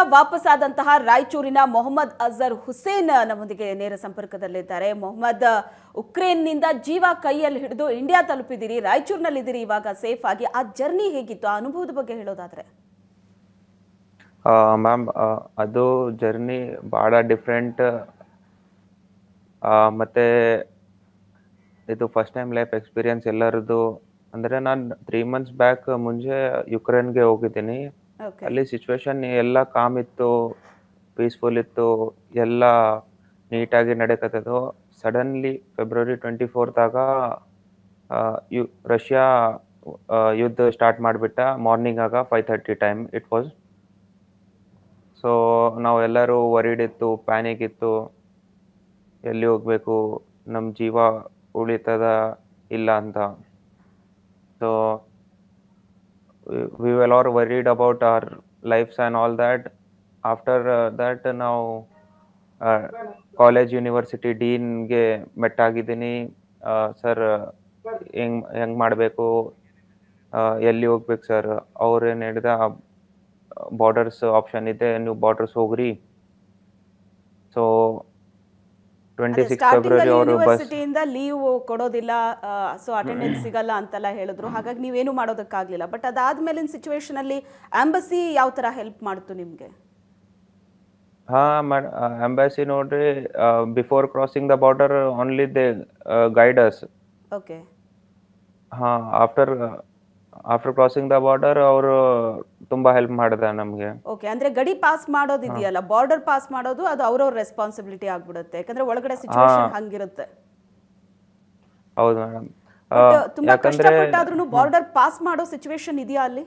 ವಾಪಸ್ ಆದಂತಹ ರಾಯಚೂರಿನ ಮೊಹಮ್ಮದ್ ಅಜರ್ ಹುಸೇನ್ ನಮ್ಮೊಂದಿಗೆ ನೇರ ಸಂಪರ್ಕದಲ್ಲಿದ್ದಾರೆ. ಮೊಹಮ್ಮದ್, ಉಕ್ರೇನ್ನಿಂದ ಜೀವ ಕೈಯಲ್ಲಿ ಹಿಡಿದು ಇಂಡಿಯಾ ತಲುಪಿದಿರಿ, ರಾಯಚೂರಿನಲ್ಲಿದ್ದೀರಿ ಇವಾಗ ಸೇಫ್ ಆಗಿ. ಆ ಜರ್ನಿ ಹೇಗಿತ್ತು, ಆ ಅನುಭವದ ಬಗ್ಗೆ ಹೇಳೋದಾದ್ರೆ? ಮ್ಯಾಮ್, ಅದು ಜರ್ನಿ ಭಾಳ ಡಿಫ್ರೆಂಟ್. ಮತ್ತು ಇದು ಫಸ್ಟ್ ಟೈಮ್ ಲೈಫ್ ಎಕ್ಸ್ಪೀರಿಯನ್ಸ್ ಎಲ್ಲರದ್ದು. ಅಂದರೆ ನಾನು 3 months ಬ್ಯಾಕ್ ಮುಂಚೆ ಯುಕ್ರೇನ್ಗೆ ಹೋಗಿದ್ದೀನಿ. ಅಲ್ಲಿ ಸಿಚುವೇಶನ್ ಎಲ್ಲ ಕಾಮ್ ಇತ್ತು, ಪೀಸ್ಫುಲ್ ಇತ್ತು, ಎಲ್ಲ ನೀಟಾಗಿ ನಡೀಕತ್ತದು. ಸಡನ್ಲಿ February 24th ರಷ್ಯಾ ಯುದ್ಧ ಸ್ಟಾರ್ಟ್ ಮಾಡಿಬಿಟ್ಟ. Morning 5:30 time it was. So ನಾವೆಲ್ಲರೂ ವರಿಡ್ ಇತ್ತು, ಪ್ಯಾನಿಕ್ ಇತ್ತು, ಎಲ್ಲಿ ಹೋಗಬೇಕು, ನಮ್ಮ ಜೀವ ಉಳಿತದ ಇಲ್ಲ ಅಂತ. So we were all worried about our lives and all that. After that ನಾವು ಕಾಲೇಜ್ ಯೂನಿವರ್ಸಿಟಿ ಡೀನ್ಗೆ ಮೆಟ್ಟಾಗಿದ್ದೀನಿ. ಸರ್, ಹೆಂಗೆ ಮಾಡಬೇಕು, ಎಲ್ಲಿ ಹೋಗ್ಬೇಕು ಸರ್? ಅವ್ರೇನು ಹೇಳಿದ, ಬಾರ್ಡರ್ಸ್ ಆಪ್ಷನ್ ಇದೆ, ನೀವು ಬಾರ್ಡರ್ಸ್ ಹೋಗ್ರಿ. ಸೊ 26 ಫೆಬ್ರವರಿ ಅವರು ಯೂನಿವರ್ಸಿಟಿಯಿಂದ ಲೀವ್ ಕೊಡೋದಿಲ್ಲ, ಸೊ ಅಟೆಂಡೆನ್ಸ್ ಸಿಗಲ್ಲ ಅಂತೆಲ್ಲ ಹೇಳಿದ್ರು. ಹಾಗಾಗಿ ನೀವೇನು ಮಾಡೋದಕ್ಕಾಗಲಿಲ್ಲ. ಬಟ್ ಅದಾದ್ಮೇಲಿನ ಸಿಚುವೇಶನ್ ಅಲ್ಲಿ ಎಂಬಸಿ ಯಾವ ತರ ಹೆಲ್ಪ್ ಮಾಡ್ತು ನಿಮ್ಗೆ? ಎಂಬಸಿ ನೋಡ್ರಿ, before crossing the border only they guide us. Okay. After crossing the border ಅವರು ತುಂಬಾ ಹೆಲ್ಪ್ ಮಾಡಿದ ನಮಗೆ. ಓಕೆ, ಅಂದ್ರೆ ಗಡಿ ಪಾಸ್ ಮಾಡೋದಿದೆಯಲ್ಲ, ಬಾರ್ಡರ್ ಪಾಸ್ ಮಾಡೋದು ಅದು ಅವ್ರವ್ರ ರೆಸ್ಪಾನ್ಸಿಬಿಲಿಟಿ ಆಗ್ಬಿಡುತ್ತೆ, ಯಾಕಂದ್ರೆ ಒಳಗಡೆ ಸಿಚುವೇಶನ್ ಹಂಗಿರುತ್ತೆ. ಹೌದು ಮೇಡಮ್. ತುಂಬಾ ಕಷ್ಟಪಟ್ಟಾದ್ರೂ ಬಾರ್ಡರ್ ಪಾಸ್ ಮಾಡೋ ಸಿಚುವೇಶನ್ ಇದೆಯಾ ಅಲ್ಲಿ?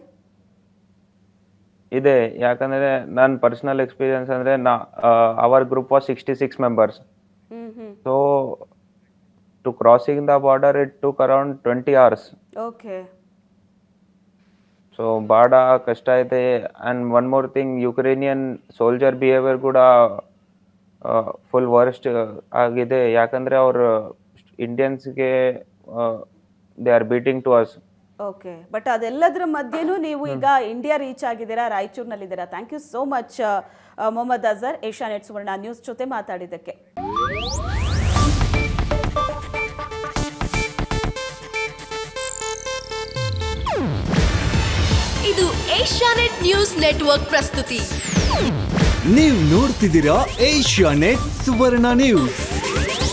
ಇದೆ, ಯಾಕಂದ್ರೆ ನನ್ನ ಪರ್ಸನಲ್ ಎಕ್ಸ್ಪೀರಿಯನ್ಸ್ ಅಂದ್ರೆ our group was 66 members. So to crossing the border it took around 20 hours. Okay. So ಭಾಳ ಕಷ್ಟ ಐತೆ. And one more thing, Ukrainian soldier behaviour ಕೂಡ ಫುಲ್ ವರ್ಸ್ಟ್ ಆಗಿದೆ. ಯಾಕಂದರೆ ಅವರು ಇಂಡಿಯನ್ಸ್ಗೆ they are beating to us. Okay, but ಅದೆಲ್ಲದರ ಮಧ್ಯೆನೂ ನೀವು ಈಗ ಇಂಡಿಯಾ ರೀಚ್ ಆಗಿದ್ದೀರಾ, ರಾಯಚೂರಿನಲ್ಲಿದ್ದೀರಾ. Thank you so much Mohammed Azhar, Asianet Suvarna news ಜೊತೆ ಮಾತಾಡಿದ್ದಕ್ಕೆ. ಇದು ಏಷ್ಯಾನೆಟ್ ನ್ಯೂಸ್ ನೆಟ್ವರ್ಕ್ ಪ್ರಸ್ತುತಿ. ನೀವು ನೋಡ್ತಿದ್ದೀರಾ ಏಷ್ಯಾನೆಟ್ ಸುವರ್ಣ ನ್ಯೂಸ್.